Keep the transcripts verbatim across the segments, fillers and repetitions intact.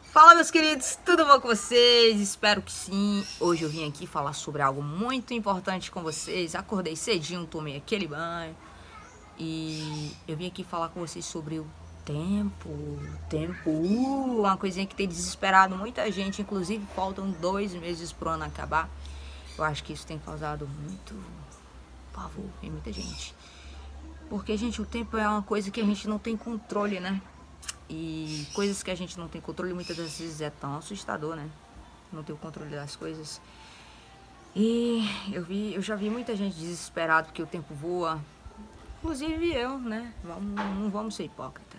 Fala, meus queridos, tudo bom com vocês? Espero que sim. Hoje eu vim aqui falar sobre algo muito importante com vocês. Acordei cedinho, tomei aquele banho e eu vim aqui falar com vocês sobre o tempo. Tempo, uh, uma coisinha que tem desesperado muita gente. Inclusive, faltam dois meses pro ano acabar. Eu acho que isso tem causado muito pavor em muita gente. Porque, gente, o tempo é uma coisa que a gente não tem controle, né? E coisas que a gente não tem controle muitas das vezes é tão assustador, né? Não ter o controle das coisas. E eu vi, eu já vi muita gente desesperada porque o tempo voa. Inclusive eu, né? Vamos, não vamos ser hipócrita.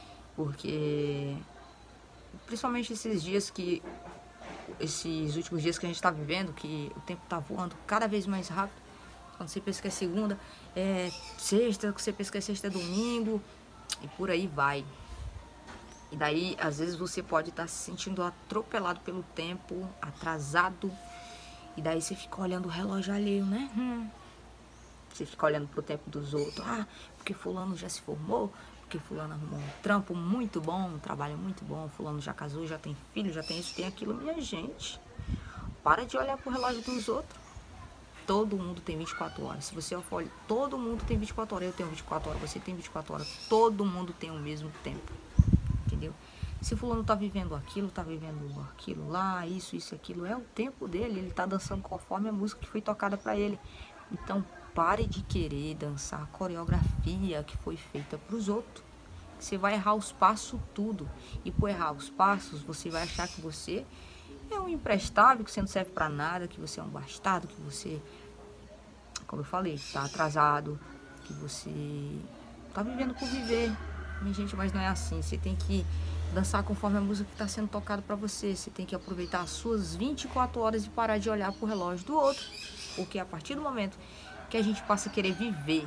Porque principalmente esses dias que esses últimos dias que a gente tá vivendo, que o tempo tá voando cada vez mais rápido. Quando você pensa que é segunda, é sexta, quando você pensa que é sexta, é domingo, e por aí vai. E daí, às vezes, você pode estar se sentindo atropelado pelo tempo, atrasado. E daí você fica olhando o relógio alheio, né? Hum. Você fica olhando pro tempo dos outros. Ah, porque fulano já se formou, porque fulano arrumou um trampo muito bom, um trabalho muito bom. Fulano já casou, já tem filho, já tem isso, tem aquilo. Minha gente, para de olhar pro relógio dos outros. Todo mundo tem vinte e quatro horas. Se você olhar, todo mundo tem vinte e quatro horas. Eu tenho vinte e quatro horas, você tem vinte e quatro horas. Todo mundo tem o mesmo tempo. Entendeu? Se fulano tá vivendo aquilo, tá vivendo aquilo lá, isso, isso, aquilo, é o tempo dele, ele tá dançando conforme a música que foi tocada pra ele. Então, pare de querer dançar a coreografia que foi feita pros outros. Você vai errar os passos tudo. E por errar os passos, você vai achar que você é um imprestável, que você não serve pra nada, que você é um bastardo, que você, como eu falei, tá atrasado, que você tá vivendo por viver. Minha gente, mas não é assim. Você tem que dançar conforme a música que está sendo tocada para você. Você tem que aproveitar as suas vinte e quatro horas e parar de olhar pro relógio do outro. Porque a partir do momento que a gente passa a querer viver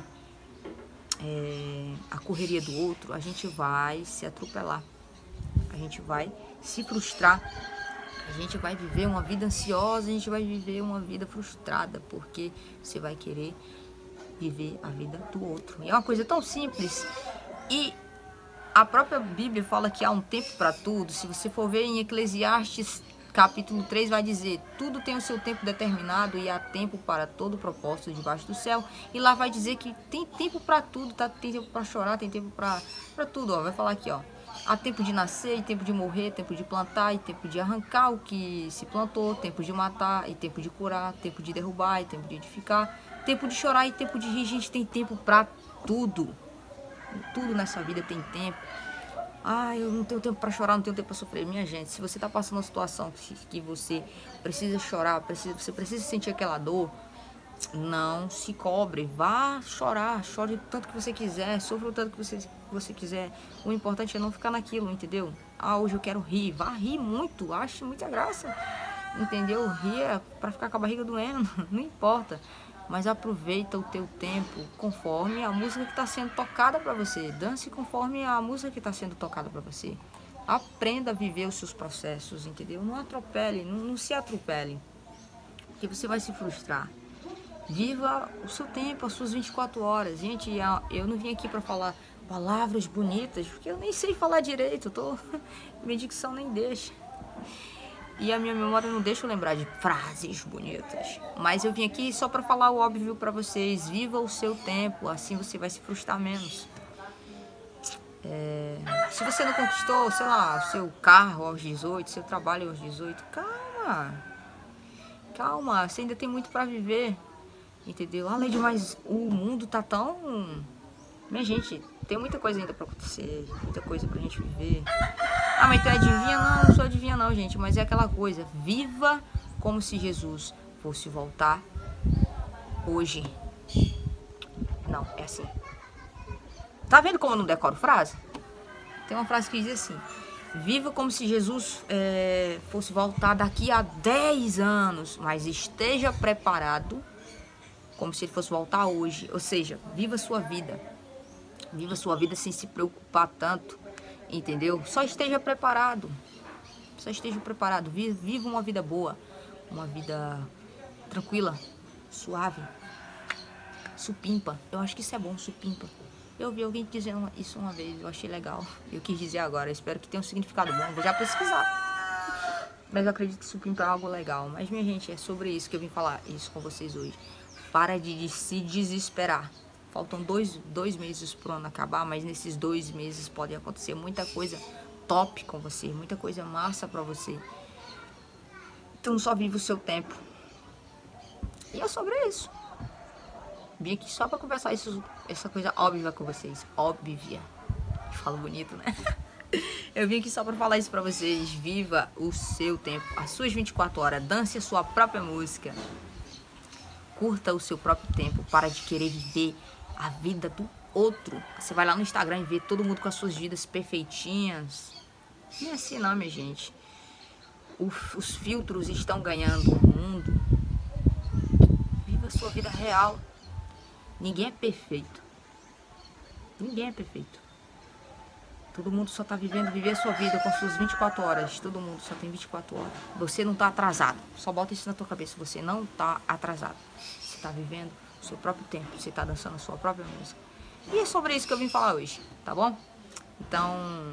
é, a correria do outro, a gente vai se atropelar. A gente vai se frustrar. A gente vai viver uma vida ansiosa, a gente vai viver uma vida frustrada. Porque você vai querer viver a vida do outro. E é uma coisa tão simples. E a própria Bíblia fala que há um tempo para tudo. Se você for ver em Eclesiastes capítulo três, vai dizer: tudo tem o seu tempo determinado e há tempo para todo o propósito debaixo do céu. E lá vai dizer que tem tempo para tudo, tá? Tem tempo para chorar, tem tempo para para tudo, ó. Vai falar aqui, ó: há tempo de nascer e tempo de morrer, tempo de plantar e tempo de arrancar o que se plantou, tempo de matar e tempo de curar, tempo de derrubar e tempo de edificar, tempo de chorar e tempo de rir. Gente, tem tempo para tudo. Tudo nessa vida tem tempo. Ah, eu não tenho tempo para chorar, não tenho tempo para sofrer. Minha gente, se você tá passando uma situação que, que você precisa chorar, precisa, você precisa sentir aquela dor, não se cobre. Vá chorar, chore o tanto que você quiser, sofra o tanto que você, que você quiser. O importante é não ficar naquilo, entendeu? Ah, hoje eu quero rir. Vá rir muito, ache muita graça. Entendeu? Ria para ficar com a barriga doendo, não importa. Mas aproveita o teu tempo conforme a música que está sendo tocada para você. Dance conforme a música que está sendo tocada para você. Aprenda a viver os seus processos, entendeu? Não atropele, não, não se atropele, porque você vai se frustrar. Viva o seu tempo, as suas vinte e quatro horas. Gente, eu não vim aqui para falar palavras bonitas, porque eu nem sei falar direito. Eu tô... Minha dicção nem deixa. E a minha memória não deixa eu lembrar de frases bonitas. Mas eu vim aqui só para falar o óbvio para vocês. Viva o seu tempo, assim você vai se frustrar menos. É... Se você não conquistou, sei lá, o seu carro aos dezoito, seu trabalho aos dezoito, calma. Calma, você ainda tem muito para viver. Entendeu? Além de mais, o mundo tá tão... Minha gente, tem muita coisa ainda para acontecer. Muita coisa pra gente viver. Ah, mas tu é adivinha? Não, não sou adivinha não, gente. Mas é aquela coisa. Viva como se Jesus fosse voltar hoje. Não, é assim. Tá vendo como eu não decoro frase? Tem uma frase que diz assim: viva como se Jesus é, fosse voltar daqui a dez anos. Mas esteja preparado como se ele fosse voltar hoje. Ou seja, viva a sua vida. Viva a sua vida sem se preocupar tanto. Entendeu? Só esteja preparado. Só esteja preparado. Viva uma vida boa. Uma vida tranquila. Suave. Supimpa. Eu acho que isso é bom, supimpa. Eu vi alguém dizendo isso uma vez. Eu achei legal. Eu quis dizer agora. Eu espero que tenha um significado bom. Vou já pesquisar. Mas eu acredito que isso pinta algo legal. Mas, minha gente, é sobre isso que eu vim falar isso com vocês hoje. Para de, de se desesperar. Faltam dois, dois meses pro ano acabar, mas nesses dois meses pode acontecer muita coisa top com você, muita coisa massa pra você. Então só vive o seu tempo. E é sobre isso. Vim aqui só pra conversar isso, essa coisa óbvia com vocês. Óbvia. Falo bonito, né? Eu vim aqui só pra falar isso pra vocês. Viva o seu tempo, as suas vinte e quatro horas. Dance a sua própria música. Curta o seu próprio tempo. Para de querer viver a vida do outro. Você vai lá no Instagram e vê todo mundo com as suas vidas perfeitinhas. Não é assim não, minha gente. O, os filtros estão ganhando o mundo. Viva a sua vida real. Ninguém é perfeito. Ninguém é perfeito. Todo mundo só tá vivendo, viver a sua vida com suas vinte e quatro horas. Todo mundo só tem vinte e quatro horas. Você não tá atrasado. Só bota isso na tua cabeça. Você não tá atrasado. Você tá vivendo o seu próprio tempo. Você tá dançando a sua própria música. E é sobre isso que eu vim falar hoje, tá bom? Então,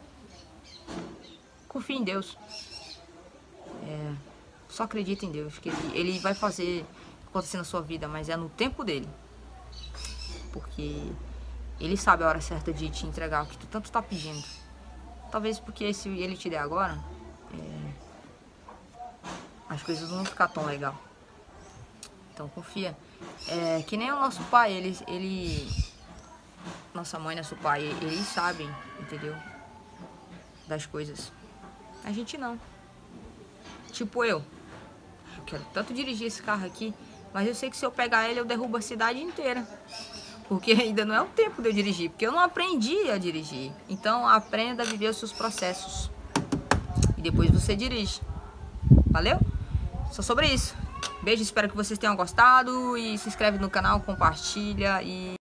confie em Deus. É, só acredita em Deus. Que ele, ele vai fazer acontecer na sua vida, mas é no tempo dele. Porque ele sabe a hora certa de te entregar o que tu tanto tá pedindo. Talvez porque se ele te der agora, é, as coisas não vão ficar tão legal. Então confia. É, que nem o nosso pai, ele, ele... Nossa mãe, nosso pai, eles sabem, entendeu? Das coisas. A gente não. Tipo eu. Eu quero tanto dirigir esse carro aqui, mas eu sei que se eu pegar ele, eu derrubo a cidade inteira. Porque ainda não é o tempo de eu dirigir, porque eu não aprendi a dirigir. Então aprenda a viver os seus processos. E depois você dirige. Valeu? Só sobre isso. Beijo, espero que vocês tenham gostado. E se inscreve no canal, compartilha e...